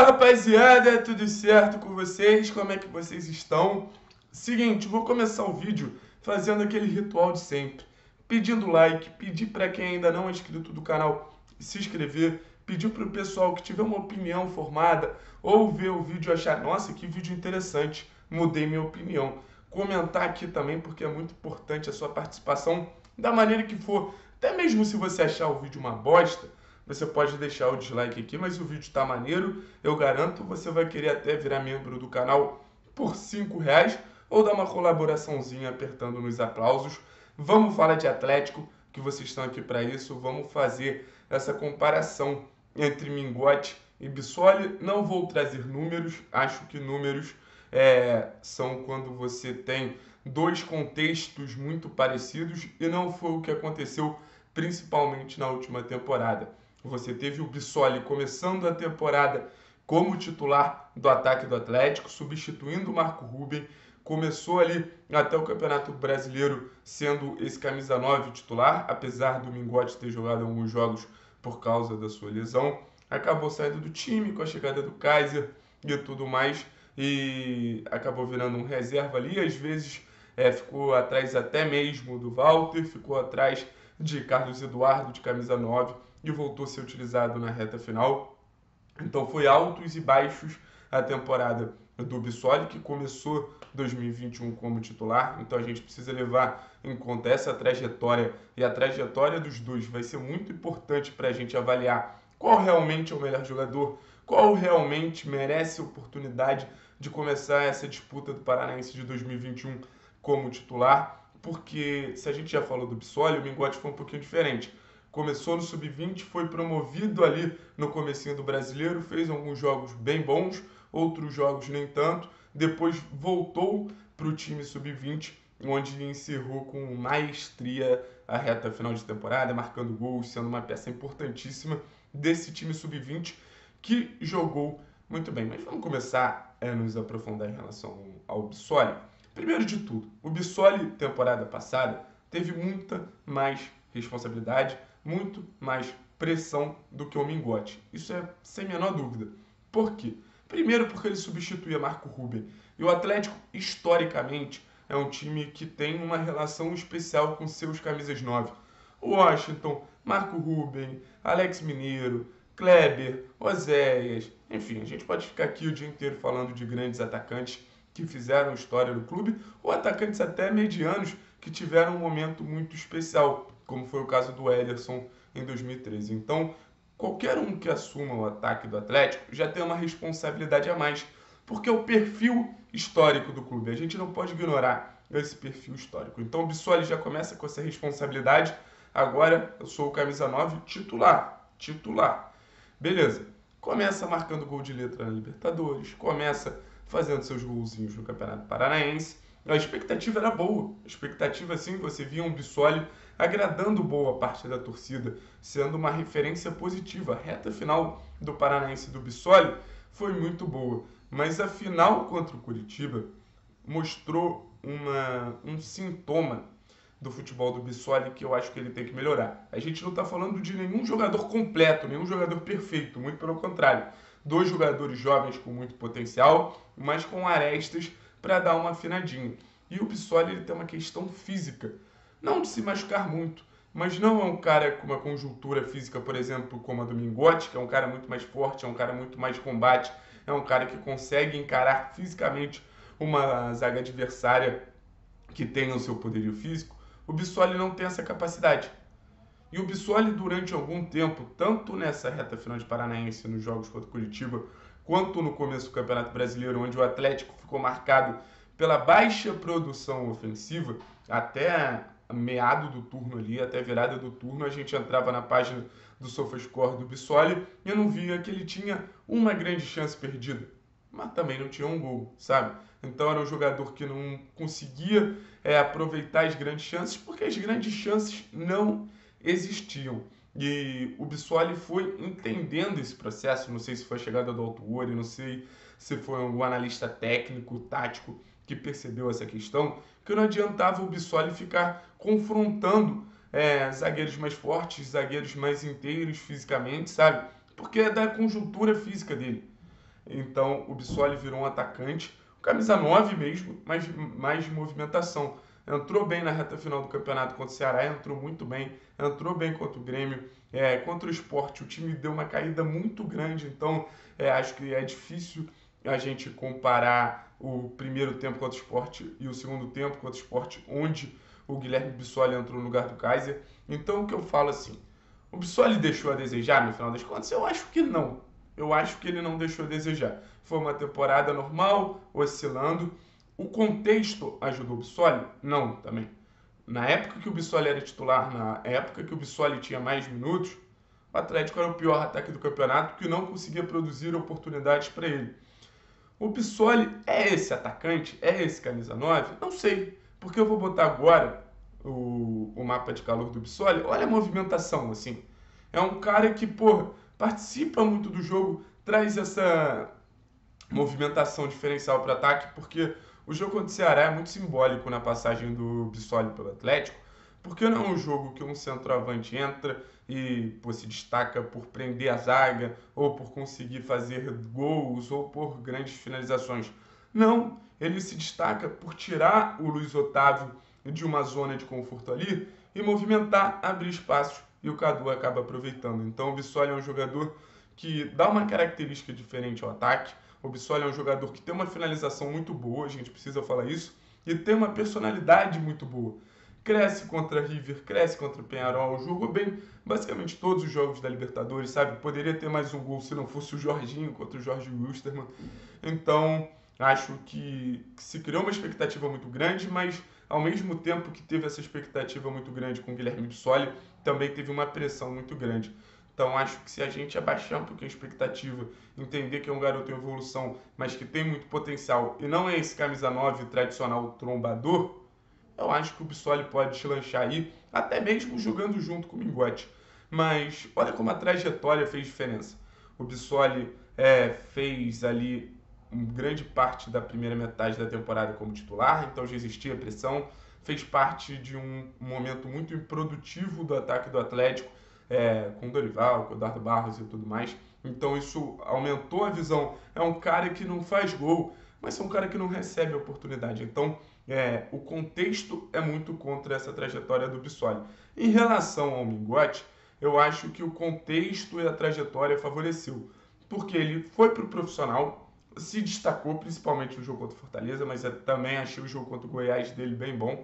Rapaziada, tudo certo com vocês? Como é que vocês estão? Seguinte, vou começar o vídeo fazendo aquele ritual de sempre. Pedindo like, pedir para quem ainda não é inscrito do canal se inscrever, pedir para o pessoal que tiver uma opinião formada ou ver o vídeo e achar, nossa, que vídeo interessante, mudei minha opinião. Comentar aqui também porque é muito importante a sua participação da maneira que for. Até mesmo se você achar o vídeo uma bosta, você pode deixar o dislike aqui, mas o vídeo está maneiro, eu garanto, você vai querer até virar membro do canal por R$ 5 ou dar uma colaboraçãozinha apertando nos aplausos. Vamos falar de Atlético, que vocês estão aqui para isso, vamos fazer essa comparação entre Mingote e Bissoli. Não vou trazer números, acho que números são quando você tem dois contextos muito parecidos e não foi o que aconteceu principalmente na última temporada. Você teve o Bissoli começando a temporada como titular do ataque do Atlético, substituindo o Marco Ruben. Começou ali até o Campeonato Brasileiro sendo esse camisa 9 titular, apesar do Mingote ter jogado alguns jogos por causa da sua lesão. Acabou saindo do time com a chegada do Kaiser e tudo mais, e acabou virando um reserva ali. Às vezes ficou atrás até mesmo do Walter, ficou atrás de Carlos Eduardo, de camisa 9, e voltou a ser utilizado na reta final. Então foi altos e baixos a temporada do Bissoli, que começou 2021 como titular. Então a gente precisa levar em conta essa trajetória, e a trajetória dos dois vai ser muito importante para a gente avaliar qual realmente é o melhor jogador, qual realmente merece a oportunidade de começar essa disputa do Paranaense de 2021 como titular. Porque se a gente já falou do Bissoli, o Mingote foi um pouquinho diferente. Começou no Sub-20, foi promovido ali no comecinho do Brasileiro, fez alguns jogos bem bons, outros jogos nem tanto. Depois voltou para o time Sub-20, onde encerrou com maestria a reta final de temporada, marcando gols, sendo uma peça importantíssima desse time Sub-20 que jogou muito bem. Mas vamos começar a nos aprofundar em relação ao Bissoli. Primeiro de tudo, o Bissoli, temporada passada, teve muita mais responsabilidade, muito mais pressão do que o Mingote. Isso é sem a menor dúvida. Por quê? Primeiro porque ele substituía Marco Ruben. E o Atlético, historicamente, é um time que tem uma relação especial com seus camisas 9. Washington, Marco Ruben, Alex Mineiro, Kleber, Oséias. Enfim, a gente pode ficar aqui o dia inteiro falando de grandes atacantes que fizeram história no clube, ou atacantes até medianos que tiveram um momento muito especial, como foi o caso do Ederson em 2013. Então, qualquer um que assuma o ataque do Atlético já tem uma responsabilidade a mais, porque é o perfil histórico do clube. A gente não pode ignorar esse perfil histórico. Então, o Bissoli já começa com essa responsabilidade. Agora, eu sou o camisa 9 titular. Titular. Beleza. Começa marcando gol de letra na Libertadores, começa fazendo seus golzinhos no Campeonato Paranaense. A expectativa era boa. A expectativa, sim, você via um Bissoli agradando boa parte da torcida, sendo uma referência positiva. A reta final do Paranaense do Bissoli foi muito boa. Mas a final contra o Curitiba mostrou um sintoma do futebol do Bissoli que eu acho que ele tem que melhorar. A gente não está falando de nenhum jogador completo, nenhum jogador perfeito, muito pelo contrário. Dois jogadores jovens com muito potencial, mas com arestas para dar uma afinadinha. E o Bissoli ele tem uma questão física, não de se machucar muito, mas não é um cara com uma conjuntura física, por exemplo, como a do Mingote, que é um cara muito mais forte, é um cara muito mais de combate, é um cara que consegue encarar fisicamente uma zaga adversária que tenha o seu poderio físico. O Bissoli não tem essa capacidade. E o Bissoli, durante algum tempo, tanto nessa reta final de Paranaense, nos jogos contra o Curitiba, quanto no começo do Campeonato Brasileiro, onde o Atlético ficou marcado pela baixa produção ofensiva, até meado do turno ali, até virada do turno, a gente entrava na página do SofaScore do Bissoli e eu não via que ele tinha uma grande chance perdida, mas também não tinha um gol, sabe? Então era um jogador que não conseguia aproveitar as grandes chances, porque as grandes chances não existiam. E o Bissoli foi entendendo esse processo, não sei se foi a chegada do Autuori, não sei se foi algum analista técnico, tático, que percebeu essa questão, que não adiantava o Bissoli ficar confrontando zagueiros mais fortes, zagueiros mais inteiros fisicamente, sabe? Porque é da conjuntura física dele. Então o Bissoli virou um atacante, camisa 9 mesmo, mas mais de movimentação. Entrou bem na reta final do campeonato contra o Ceará, entrou muito bem, entrou bem contra o Grêmio. Contra o Sport, o time deu uma caída muito grande, então acho que é difícil a gente comparar o primeiro tempo contra o Sport e o segundo tempo contra o Sport, onde o Guilherme Bissoli entrou no lugar do Kaiser. Então o que eu falo assim, o Bissoli deixou a desejar no final das contas? Eu acho que não. Eu acho que ele não deixou a desejar. Foi uma temporada normal, oscilando. O contexto ajudou o Bissoli? Não, também. Na época que o Bissoli era titular, na época que o Bissoli tinha mais minutos, o Atlético era o pior ataque do campeonato, que não conseguia produzir oportunidades para ele. O Bissoli é esse atacante? É esse camisa 9? Não sei, porque eu vou botar agora o mapa de calor do Bissoli. Olha a movimentação, assim. É um cara que, pô, participa muito do jogo, traz essa movimentação diferencial para o ataque, porque o jogo contra o Ceará é muito simbólico na passagem do Bissoli pelo Atlético, porque não é um jogo que um centroavante entra e pô, se destaca por prender a zaga, ou por conseguir fazer gols, ou por grandes finalizações. Não, ele se destaca por tirar o Luiz Otávio de uma zona de conforto ali e movimentar, abrir espaços, e o Cadu acaba aproveitando. Então o Bissoli é um jogador que dá uma característica diferente ao ataque. O Bissoli é um jogador que tem uma finalização muito boa, a gente precisa falar isso, e tem uma personalidade muito boa. Cresce contra River, cresce contra Peñarol, jogou bem basicamente todos os jogos da Libertadores, sabe? Poderia ter mais um gol se não fosse o Jorginho contra o Jorge Wilstermann. Então, acho que se criou uma expectativa muito grande, mas ao mesmo tempo que teve essa expectativa muito grande com o Guilherme Bissoli, também teve uma pressão muito grande. Então acho que se a gente abaixar um pouquinho a expectativa, entender que é um garoto em evolução, mas que tem muito potencial, e não é esse camisa 9 tradicional trombador, eu acho que o Bissoli pode deslanchar aí, até mesmo jogando junto com o Mingote. Mas olha como a trajetória fez diferença. O Bissoli fez ali grande parte da primeira metade da temporada como titular, então já existia pressão, fez parte de um momento muito improdutivo do ataque do Atlético, com o Dorival, com o Eduardo Barros e tudo mais. Então isso aumentou a visão. É um cara que não faz gol, mas é um cara que não recebe oportunidade. Então o contexto é muito contra essa trajetória do Bissoli. Em relação ao Mingote, eu acho que o contexto e a trajetória favoreceu. Porque ele foi para o profissional, se destacou principalmente no jogo contra o Fortaleza, mas também achei o jogo contra o Goiás dele bem bom.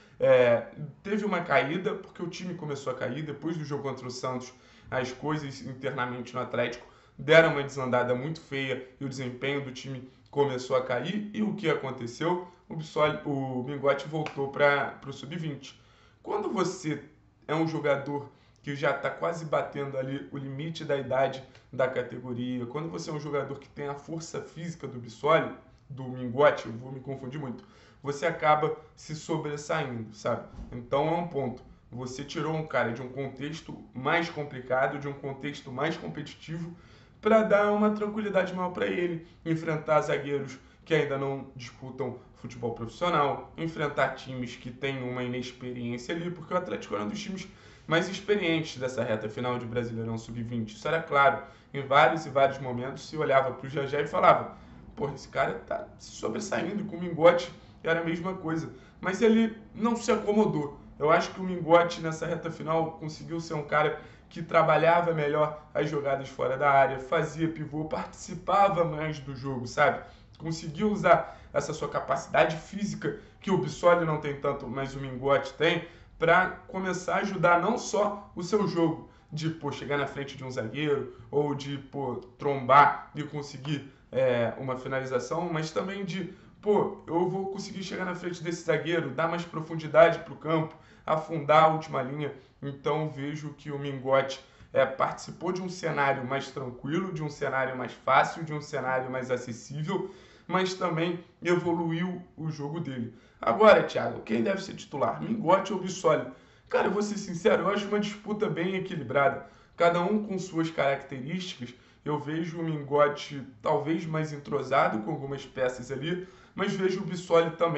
Teve uma caída, porque o time começou a cair. Depois do jogo contra o Santos, as coisas internamente no Atlético deram uma desandada muito feia e o desempenho do time começou a cair. E o que aconteceu? O Mingote voltou para o sub-20. Quando você é um jogador que já está quase batendo ali o limite da idade da categoria, quando você é um jogador que tem a força física do Bissoli, do Mingote, eu vou me confundir muito, você acaba se sobressaindo, sabe? Então é um ponto. Você tirou um cara de um contexto mais complicado, de um contexto mais competitivo, para dar uma tranquilidade maior para ele, enfrentar zagueiros que ainda não disputam futebol profissional, enfrentar times que têm uma inexperiência ali, porque o Atlético era um dos times mais experientes dessa reta final de Brasileirão Sub-20. Isso era claro. Em vários e vários momentos se olhava para o Jajá e falava: pô, esse cara tá se sobressaindo, com o Mingote era a mesma coisa. Mas ele não se acomodou. Eu acho que o Mingote nessa reta final conseguiu ser um cara que trabalhava melhor as jogadas fora da área, fazia pivô, participava mais do jogo, sabe? Conseguiu usar essa sua capacidade física, que o Bissoli não tem tanto, mas o Mingote tem, para começar a ajudar não só o seu jogo, de chegar na frente de um zagueiro, ou de trombar e conseguir uma finalização, mas também de, eu vou conseguir chegar na frente desse zagueiro, dar mais profundidade para o campo, afundar a última linha. Então vejo que o Mingote participou de um cenário mais tranquilo, de um cenário mais fácil, de um cenário mais acessível, mas também evoluiu o jogo dele. Agora, Thiago, quem deve ser titular? Mingote ou Bissoli? Cara, eu vou ser sincero, eu acho uma disputa bem equilibrada. Cada um com suas características. Eu vejo o Mingote talvez mais entrosado com algumas peças ali, mas vejo o Bissoli também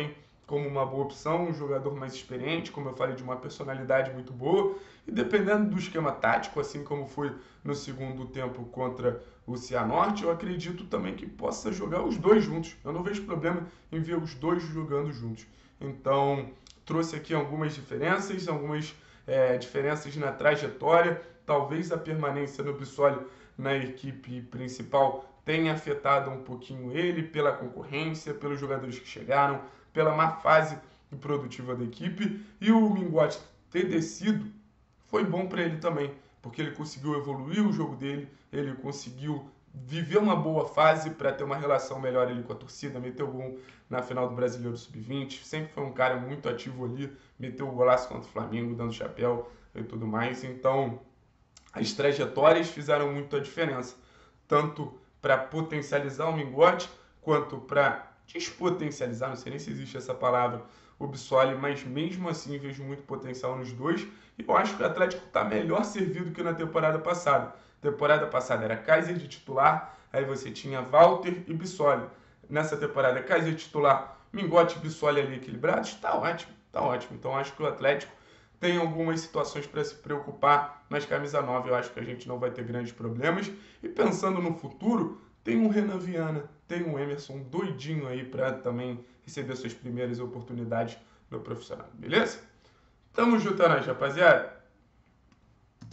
como uma boa opção, um jogador mais experiente, como eu falei, de uma personalidade muito boa, e dependendo do esquema tático, assim como foi no segundo tempo contra o Cianorte, eu acredito também que possa jogar os dois juntos. Eu não vejo problema em ver os dois jogando juntos. Então, trouxe aqui algumas diferenças, diferenças na trajetória, talvez a permanência no Bissoli na equipe principal tenha afetado um pouquinho ele pela concorrência, pelos jogadores que chegaram, pela má fase produtiva da equipe, e o Minguatti ter descido foi bom para ele também, porque ele conseguiu evoluir o jogo dele, ele conseguiu viver uma boa fase para ter uma relação melhor ali com a torcida, meteu gol na final do Brasileiro Sub-20, sempre foi um cara muito ativo ali, meteu o golaço contra o Flamengo, dando chapéu e tudo mais, então as trajetórias fizeram muito a diferença, tanto para potencializar o Minguatti, quanto para despotencializar, não sei nem se existe essa palavra, o Bissoli, mas mesmo assim vejo muito potencial nos dois, e eu acho que o Atlético está melhor servido que na temporada passada. Temporada passada era Kaiser de titular, aí você tinha Walter e Bissoli. Nessa temporada, Kaiser titular, Minguatti e Bissoli ali equilibrados, está ótimo, está ótimo. Então acho que o Atlético tem algumas situações para se preocupar, mas camisa 9 eu acho que a gente não vai ter grandes problemas. E pensando no futuro, tem um Renan Viana, tem um Emerson doidinho aí para também receber suas primeiras oportunidades no profissional, beleza? Tamo junto, rapaziada.